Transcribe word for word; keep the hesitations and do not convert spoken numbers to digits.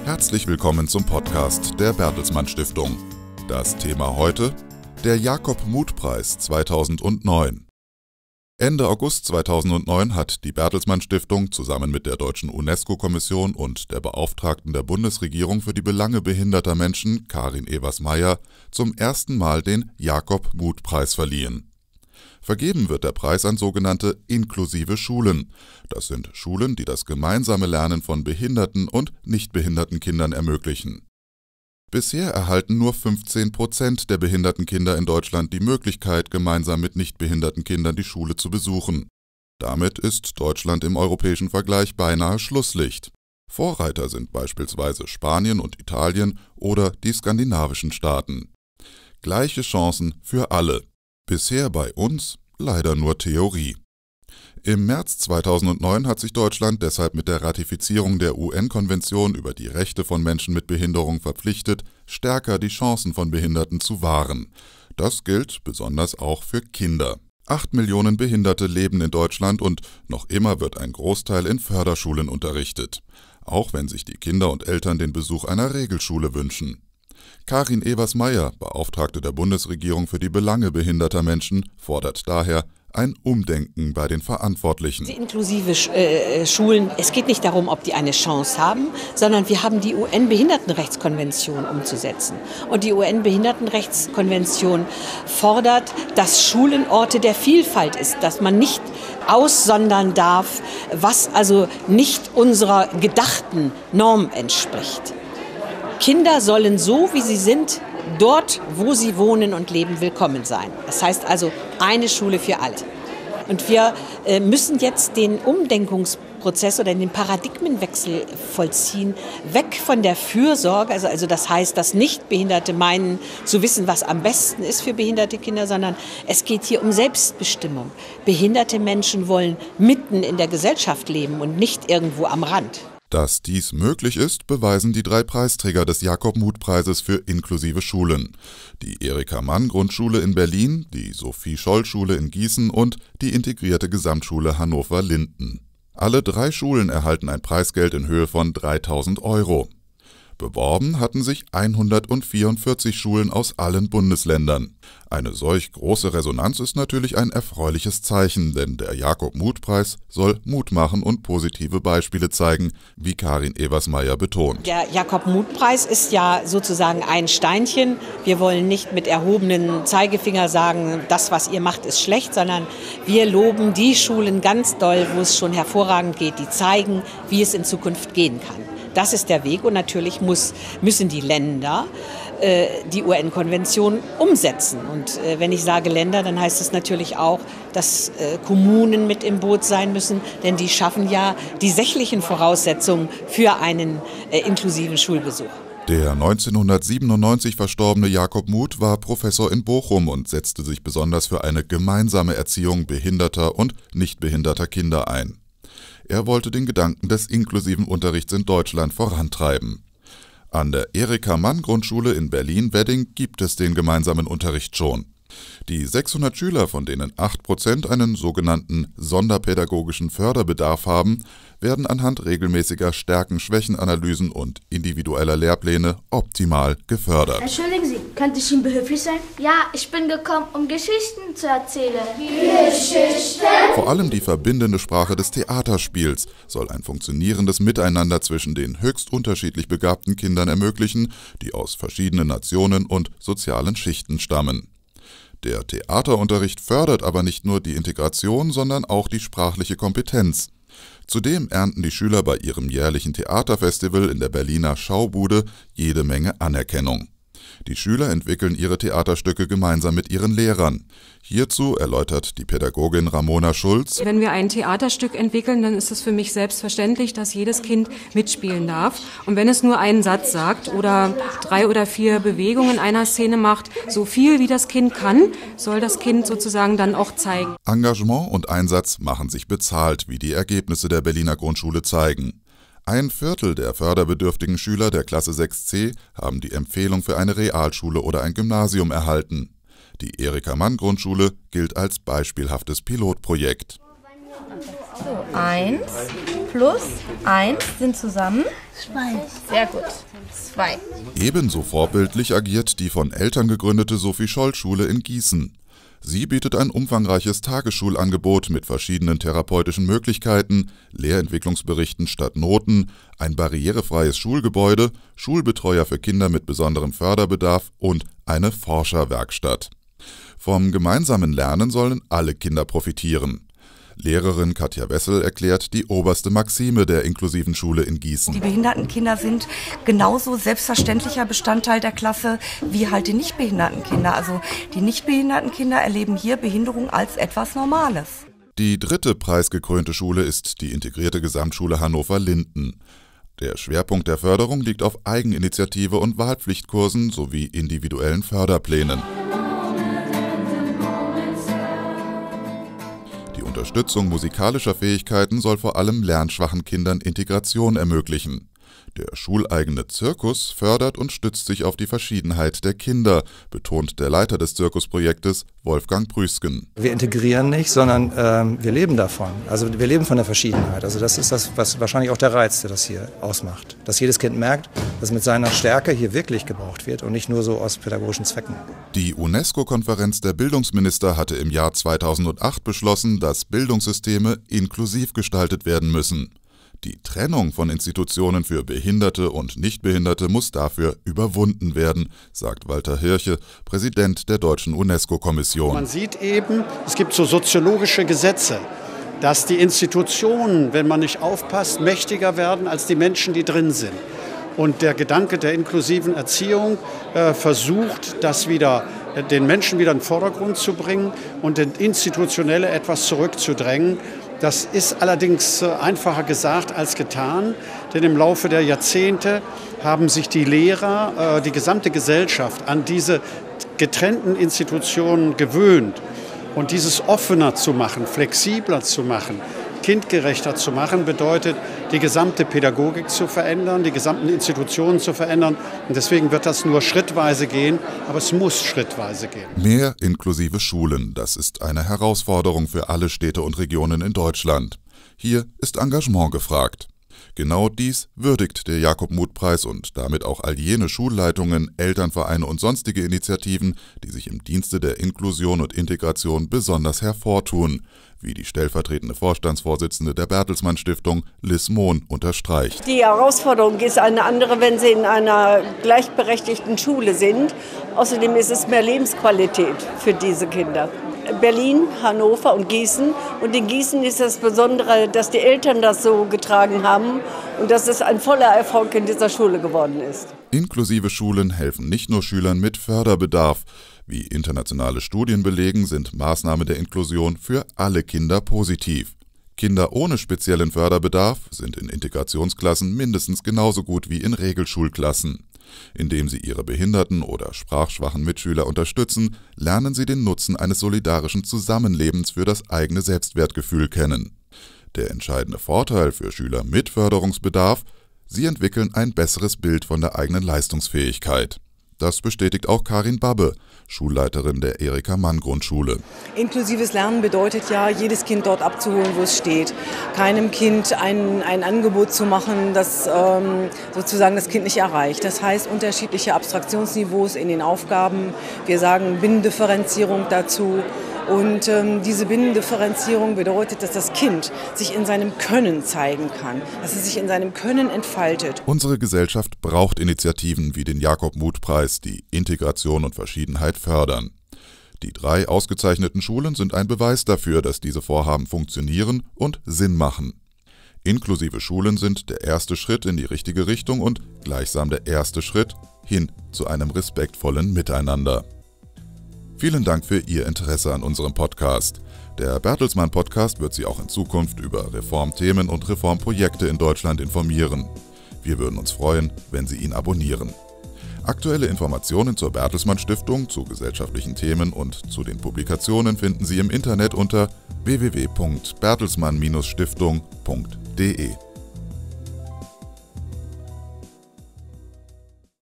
Herzlich willkommen zum Podcast der Bertelsmann Stiftung. Das Thema heute: der Jakob-Muth-Preis zweitausendneun. Ende August zweitausendneun hat die Bertelsmann Stiftung zusammen mit der Deutschen UNESCO-Kommission und der Beauftragten der Bundesregierung für die Belange behinderter Menschen, Karin Evers-Meyer, zum ersten Mal den Jakob-Muth-Preis verliehen. Vergeben wird der Preis an sogenannte inklusive Schulen. Das sind Schulen, die das gemeinsame Lernen von behinderten und nicht behinderten Kindern ermöglichen. Bisher erhalten nur fünfzehn Prozent der behinderten Kinder in Deutschland die Möglichkeit, gemeinsam mit nicht behinderten Kindern die Schule zu besuchen. Damit ist Deutschland im europäischen Vergleich beinahe Schlusslicht. Vorreiter sind beispielsweise Spanien und Italien oder die skandinavischen Staaten. Gleiche Chancen für alle. Bisher bei uns leider nur Theorie. Im März zweitausendneun hat sich Deutschland deshalb mit der Ratifizierung der U N-Konvention über die Rechte von Menschen mit Behinderung verpflichtet, stärker die Chancen von Behinderten zu wahren. Das gilt besonders auch für Kinder. Acht Millionen Behinderte leben in Deutschland und noch immer wird ein Großteil in Förderschulen unterrichtet, auch wenn sich die Kinder und Eltern den Besuch einer Regelschule wünschen. Karin Evers-Meyer, Beauftragte der Bundesregierung für die Belange behinderter Menschen, fordert daher ein Umdenken bei den Verantwortlichen. Die inklusive äh, Schulen, es geht nicht darum, ob die eine Chance haben, sondern wir haben die U N-Behindertenrechtskonvention umzusetzen. Und die U N-Behindertenrechtskonvention fordert, dass Schulen Orte der Vielfalt ist, dass man nicht aussondern darf, was also nicht unserer gedachten Norm entspricht. Kinder sollen so, wie sie sind, dort, wo sie wohnen und leben, willkommen sein. Das heißt also eine Schule für alle. Und wir äh, müssen jetzt den Umdenkungsprozess oder den Paradigmenwechsel vollziehen, weg von der Fürsorge, also, also das heißt, dass Nichtbehinderte meinen zu wissen, was am besten ist für behinderte Kinder, sondern es geht hier um Selbstbestimmung. Behinderte Menschen wollen mitten in der Gesellschaft leben und nicht irgendwo am Rand. Dass dies möglich ist, beweisen die drei Preisträger des Jakob-Muth-Preises für inklusive Schulen: die Erika-Mann-Grundschule in Berlin, die Sophie-Scholl-Schule in Gießen und die integrierte Gesamtschule Hannover-Linden. Alle drei Schulen erhalten ein Preisgeld in Höhe von dreitausend Euro. Beworben hatten sich hundertvierundvierzig Schulen aus allen Bundesländern. Eine solch große Resonanz ist natürlich ein erfreuliches Zeichen, denn der Jakob-Muth-Preis soll Mut machen und positive Beispiele zeigen, wie Karin Evers-Meyer betont. Der Jakob-Muth-Preis ist ja sozusagen ein Steinchen. Wir wollen nicht mit erhobenen Zeigefinger sagen, das, was ihr macht, ist schlecht, sondern wir loben die Schulen ganz doll, wo es schon hervorragend geht, die zeigen, wie es in Zukunft gehen kann. Das ist der Weg und natürlich muss, müssen die Länder äh, die U N-Konvention umsetzen. Und äh, wenn ich sage Länder, dann heißt es natürlich auch, dass äh, Kommunen mit im Boot sein müssen, denn die schaffen ja die sächlichen Voraussetzungen für einen äh, inklusiven Schulbesuch. Der neunzehnhundertsiebenundneunzig verstorbene Jakob Muth war Professor in Bochum und setzte sich besonders für eine gemeinsame Erziehung behinderter und nicht behinderter Kinder ein. Er wollte den Gedanken des inklusiven Unterrichts in Deutschland vorantreiben. An der Erika-Mann-Grundschule in Berlin-Wedding gibt es den gemeinsamen Unterricht schon. Die sechshundert Schüler, von denen acht Prozent einen sogenannten sonderpädagogischen Förderbedarf haben, werden anhand regelmäßiger Stärken-Schwächen-Analysen und individueller Lehrpläne optimal gefördert. Entschuldigen Sie, könnte ich Ihnen behilflich sein? Ja, ich bin gekommen, um Geschichten zu erzählen. Geschichten? Vor allem die verbindende Sprache des Theaterspiels soll ein funktionierendes Miteinander zwischen den höchst unterschiedlich begabten Kindern ermöglichen, die aus verschiedenen Nationen und sozialen Schichten stammen. Der Theaterunterricht fördert aber nicht nur die Integration, sondern auch die sprachliche Kompetenz. Zudem ernten die Schüler bei ihrem jährlichen Theaterfestival in der Berliner Schaubude jede Menge Anerkennung. Die Schüler entwickeln ihre Theaterstücke gemeinsam mit ihren Lehrern. Hierzu erläutert die Pädagogin Ramona Schulz: Wenn wir ein Theaterstück entwickeln, dann ist es für mich selbstverständlich, dass jedes Kind mitspielen darf. Und wenn es nur einen Satz sagt oder drei oder vier Bewegungen einer Szene macht, so viel wie das Kind kann, soll das Kind sozusagen dann auch zeigen. Engagement und Einsatz machen sich bezahlt, wie die Ergebnisse der Berliner Grundschule zeigen. Ein Viertel der förderbedürftigen Schüler der Klasse sechs c haben die Empfehlung für eine Realschule oder ein Gymnasium erhalten. Die Erika-Mann-Grundschule gilt als beispielhaftes Pilotprojekt. Eins, plus eins sind zusammen? Zwei. Sehr gut. Zwei. Ebenso vorbildlich agiert die von Eltern gegründete Sophie-Scholl-Schule in Gießen. Sie bietet ein umfangreiches Tagesschulangebot mit verschiedenen therapeutischen Möglichkeiten, Lehrentwicklungsberichten statt Noten, ein barrierefreies Schulgebäude, Schulbetreuer für Kinder mit besonderem Förderbedarf und eine Forscherwerkstatt. Vom gemeinsamen Lernen sollen alle Kinder profitieren. Lehrerin Katja Wessel erklärt die oberste Maxime der inklusiven Schule in Gießen. Die behinderten Kinder sind genauso selbstverständlicher Bestandteil der Klasse wie halt die nichtbehinderten Kinder. Also die nichtbehinderten Kinder erleben hier Behinderung als etwas Normales. Die dritte preisgekrönte Schule ist die integrierte Gesamtschule Hannover-Linden. Der Schwerpunkt der Förderung liegt auf Eigeninitiative und Wahlpflichtkursen sowie individuellen Förderplänen. Die Unterstützung musikalischer Fähigkeiten soll vor allem lernschwachen Kindern Integration ermöglichen. Der schuleigene Zirkus fördert und stützt sich auf die Verschiedenheit der Kinder, betont der Leiter des Zirkusprojektes Wolfgang Prüßgen. Wir integrieren nicht, sondern ähm, wir leben davon. Also wir leben von der Verschiedenheit. Also das ist das, was wahrscheinlich auch der Reiz, der das hier ausmacht. Dass jedes Kind merkt, dass mit seiner Stärke hier wirklich gebraucht wird und nicht nur so aus pädagogischen Zwecken. Die UNESCO-Konferenz der Bildungsminister hatte im Jahr zweitausendacht beschlossen, dass Bildungssysteme inklusiv gestaltet werden müssen. Die Trennung von Institutionen für Behinderte und Nichtbehinderte muss dafür überwunden werden, sagt Walter Hirche, Präsident der Deutschen UNESCO-Kommission. Man sieht eben, es gibt so soziologische Gesetze, dass die Institutionen, wenn man nicht aufpasst, mächtiger werden als die Menschen, die drin sind. Und der Gedanke der inklusiven Erziehung äh, versucht, das wieder, äh, den Menschen wieder in den Vordergrund zu bringen und das Institutionelle etwas zurückzudrängen. Das ist allerdings einfacher gesagt als getan, denn im Laufe der Jahrzehnte haben sich die Lehrer, die gesamte Gesellschaft an diese getrennten Institutionen gewöhnt. Und dieses offener zu machen, flexibler zu machen, kindgerechter zu machen, bedeutet, die gesamte Pädagogik zu verändern, die gesamten Institutionen zu verändern. Und deswegen wird das nur schrittweise gehen, aber es muss schrittweise gehen. Mehr inklusive Schulen, das ist eine Herausforderung für alle Städte und Regionen in Deutschland. Hier ist Engagement gefragt. Genau dies würdigt der Jakob-Muth-Preis und damit auch all jene Schulleitungen, Elternvereine und sonstige Initiativen, die sich im Dienste der Inklusion und Integration besonders hervortun, wie die stellvertretende Vorstandsvorsitzende der Bertelsmann Stiftung, Liz Mohn, unterstreicht. Die Herausforderung ist eine andere, wenn Sie in einer gleichberechtigten Schule sind. Außerdem ist es mehr Lebensqualität für diese Kinder. Berlin, Hannover und Gießen. Und in Gießen ist das Besondere, dass die Eltern das so getragen haben und dass es ein voller Erfolg in dieser Schule geworden ist. Inklusive Schulen helfen nicht nur Schülern mit Förderbedarf. Wie internationale Studien belegen, sind Maßnahmen der Inklusion für alle Kinder positiv. Kinder ohne speziellen Förderbedarf sind in Integrationsklassen mindestens genauso gut wie in Regelschulklassen. Indem sie ihre behinderten oder sprachschwachen Mitschüler unterstützen, lernen sie den Nutzen eines solidarischen Zusammenlebens für das eigene Selbstwertgefühl kennen. Der entscheidende Vorteil für Schüler mit Förderungsbedarf: sie entwickeln ein besseres Bild von der eigenen Leistungsfähigkeit. Das bestätigt auch Karin Babbe, Schulleiterin der Erika-Mann-Grundschule. Inklusives Lernen bedeutet ja, jedes Kind dort abzuholen, wo es steht. Keinem Kind ein, ein Angebot zu machen, das ähm, sozusagen das Kind nicht erreicht. Das heißt, unterschiedliche Abstraktionsniveaus in den Aufgaben. Wir sagen Binnendifferenzierung dazu. Und ähm, diese Binnendifferenzierung bedeutet, dass das Kind sich in seinem Können zeigen kann, dass es sich in seinem Können entfaltet. Unsere Gesellschaft braucht Initiativen wie den Jakob-Muth-Preis, die Integration und Verschiedenheit fördern. Die drei ausgezeichneten Schulen sind ein Beweis dafür, dass diese Vorhaben funktionieren und Sinn machen. Inklusive Schulen sind der erste Schritt in die richtige Richtung und gleichsam der erste Schritt hin zu einem respektvollen Miteinander. Vielen Dank für Ihr Interesse an unserem Podcast. Der Bertelsmann Podcast wird Sie auch in Zukunft über Reformthemen und Reformprojekte in Deutschland informieren. Wir würden uns freuen, wenn Sie ihn abonnieren. Aktuelle Informationen zur Bertelsmann Stiftung, zu gesellschaftlichen Themen und zu den Publikationen finden Sie im Internet unter w w w punkt bertelsmann Bindestrich stiftung punkt de.